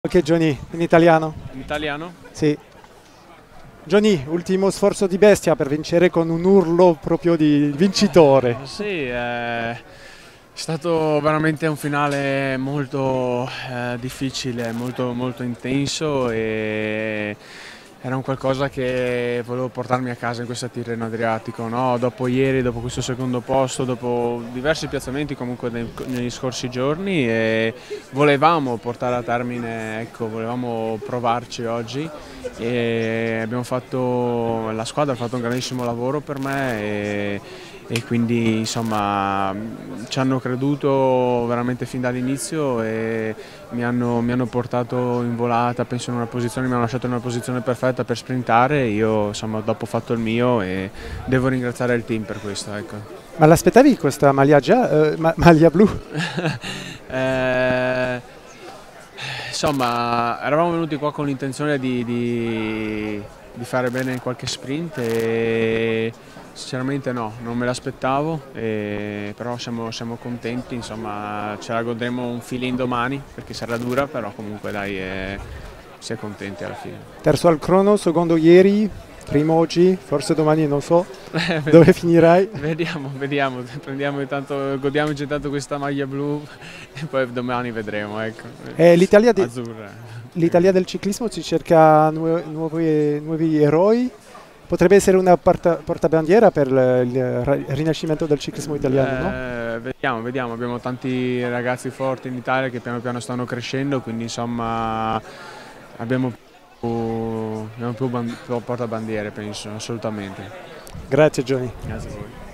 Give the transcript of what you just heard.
Ok Johnny, in italiano? In italiano? Sì. Johnny, ultimo sforzo di bestia per vincere con un urlo proprio di vincitore. Sì, è stato veramente un finale molto difficile, molto intenso e era un qualcosa che volevo portarmi a casa in questa Tirreno Adriatico, no? Dopo ieri, dopo questo secondo posto, dopo diversi piazzamenti comunque negli scorsi giorni e volevamo portare a termine, ecco, volevamo provarci oggi e la squadra ha fatto un grandissimo lavoro per me e quindi insomma ci hanno creduto veramente fin dall'inizio e mi hanno portato in volata, penso in una posizione, mi hanno lasciato in una posizione perfetta per sprintare, io insomma dopo ho fatto il mio e devo ringraziare il team per questo. Ecco. Ma l'aspettavi questa maglia maglia blu? Eh, insomma, eravamo venuti qua con l'intenzione di fare bene in qualche sprint e sinceramente no, non me l'aspettavo, però siamo contenti, insomma ce la godremo un filin domani perché sarà dura, però comunque dai, si è contenti alla fine. Terzo al crono, secondo ieri, primo oggi, forse domani non so dove finirai. Vediamo, godiamoci intanto questa maglia blu e poi domani vedremo, ecco. Azzurra. L'Italia del ciclismo ci cerca nuovi eroi. Potrebbe essere una portabandiera per il rinascimento del ciclismo italiano, no? Vediamo, abbiamo tanti ragazzi forti in Italia che piano piano stanno crescendo, quindi insomma abbiamo più portabandiere, penso, assolutamente. Grazie Johnny. Grazie a voi.